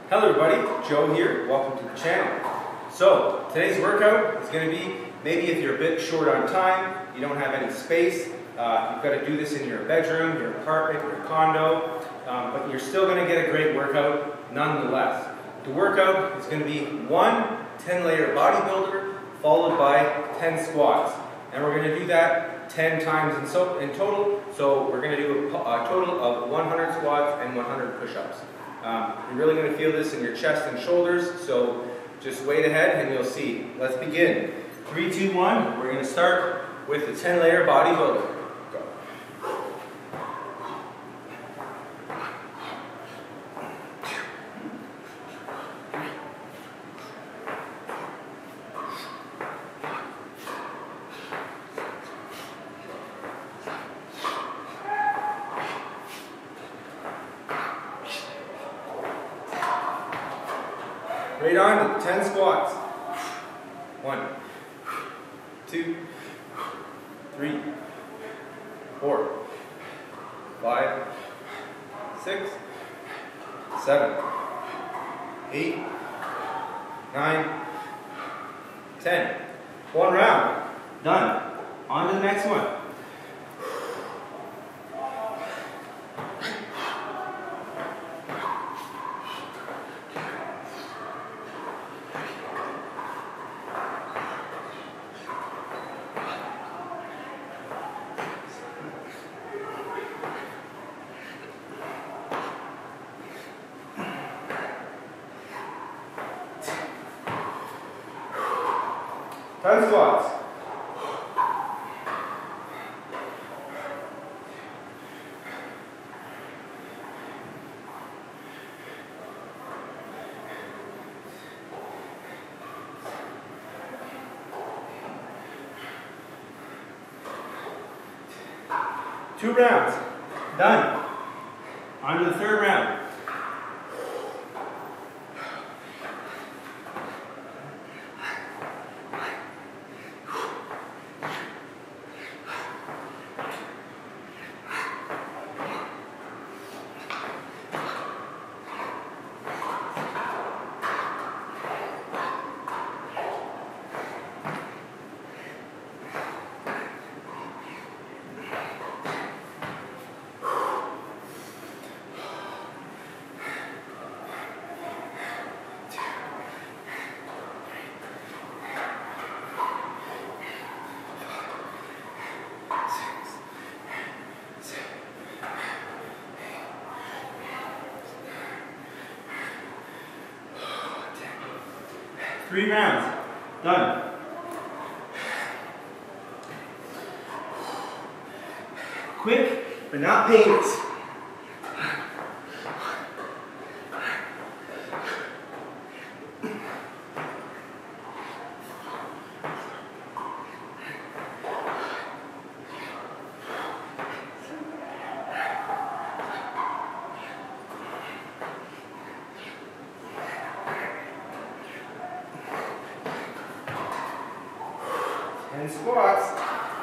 Hello everybody, Joe here, welcome to the channel. So, today's workout is going to be, maybe if you're a bit short on time, you don't have any space, you've got to do this in your bedroom, your apartment, your condo, but you're still going to get a great workout nonetheless. The workout is going to be one 10-layer bodybuilder followed by 10 squats. And we're going to do that 10 times in total, so we're going to do a total of 100 squats and 100 push-ups. You're really going to feel this in your chest and shoulders, so just wait ahead and you'll see. Let's begin. 3, 2, 1. We're going to start with the 10-layer bodybuilder. Go. Right on to 10 squats. 1, 2, 3, 4, 5, 6, 7, 8, 9, 10. One round. Done. On to the next one. Ten squats. Two rounds. Done. On to the third round. Three rounds. Done. Quick, but not painless. And squats.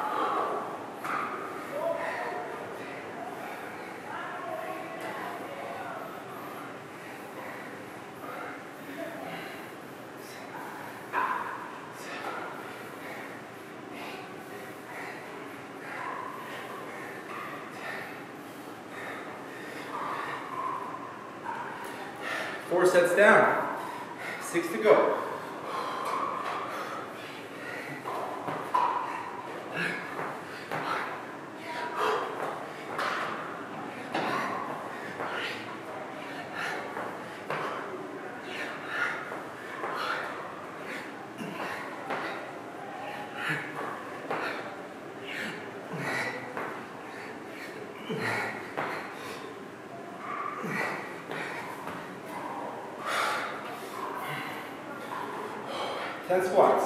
Four sets down. 6 to go. Ten squats.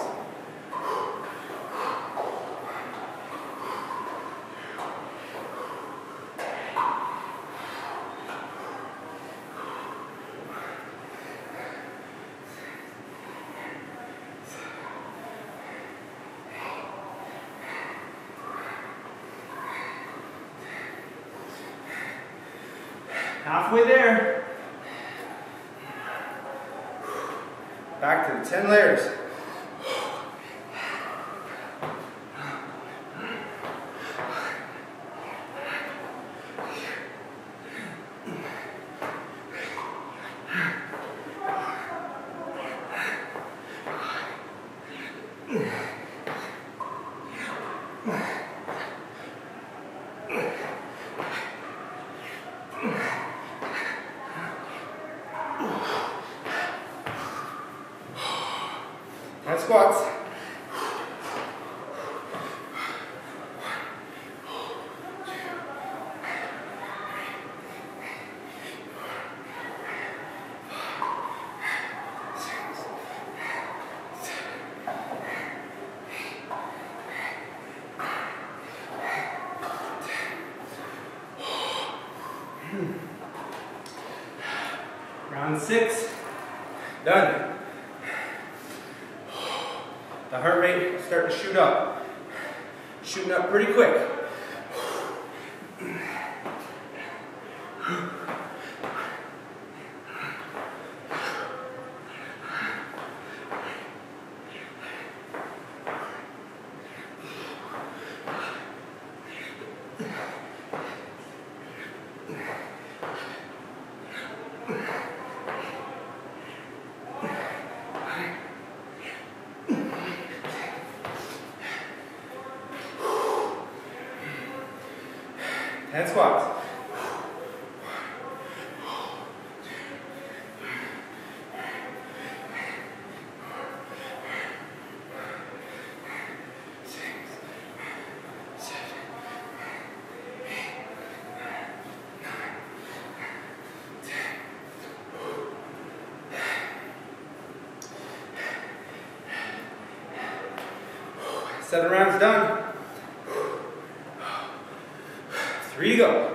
Halfway there. Back to the 10 layers. And squats. Round 6, done. The heart rate is starting to shoot up. Shooting up pretty quick. And squats. Seven rounds done. 3 to go.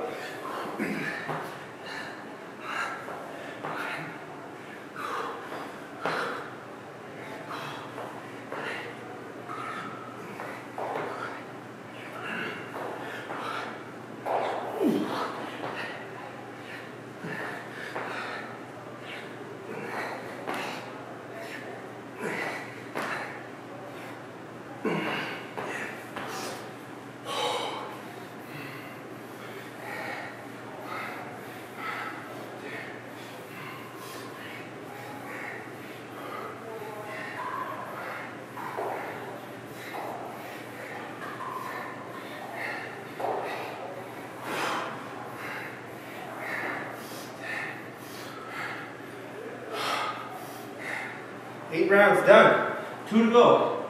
Eight rounds done. 2 to go.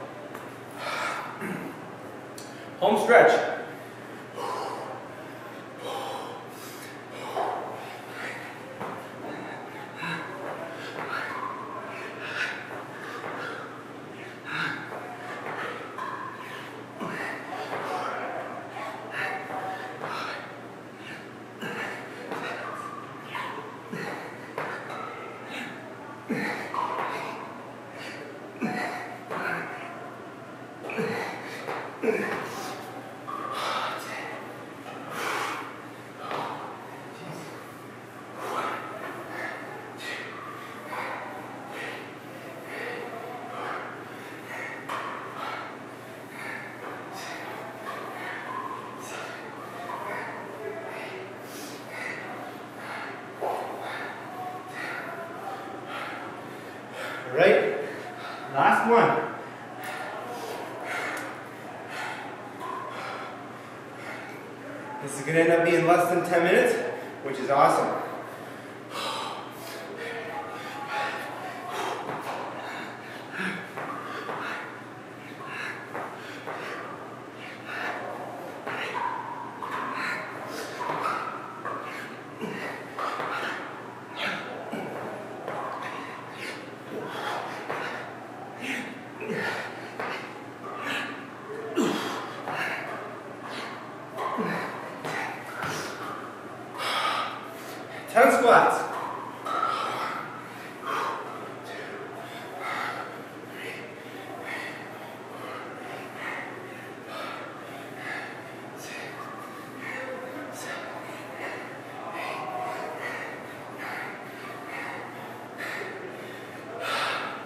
Home stretch. All right, last one. This is going to end up being less than 10 minutes, which is awesome.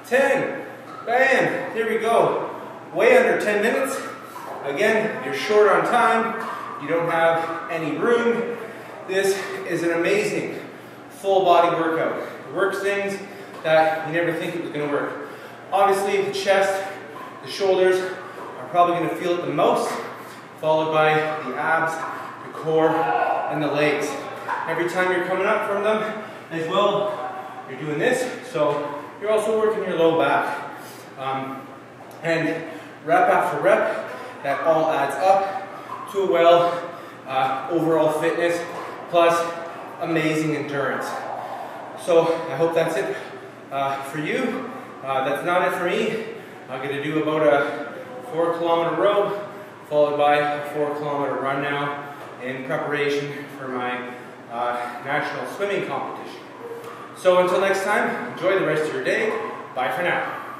10. Bam. Here we go. Way under 10 minutes. Again, you're short on time. You don't have any room. This is an amazing full body workout. It works things that you never think it was going to work. Obviously, the chest, the shoulders are probably going to feel it the most, followed by the abs, the core, and the legs. Every time you're coming up from them as well, you're doing this, so you're also working your low back. And rep after rep, that all adds up to a overall fitness plus amazing endurance. So I hope that's it for you. That's not it for me. I'm going to do about a 4-kilometer row, followed by a 4-kilometer run now in preparation for my national swimming competition. So until next time, enjoy the rest of your day. Bye for now.